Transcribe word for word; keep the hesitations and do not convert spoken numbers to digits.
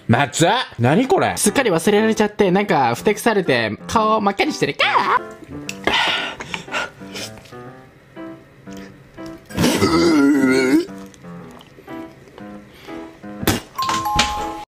松何これ。 すっかり忘れられちゃって、なんか、ふてくされて、顔真っ赤にしてるかー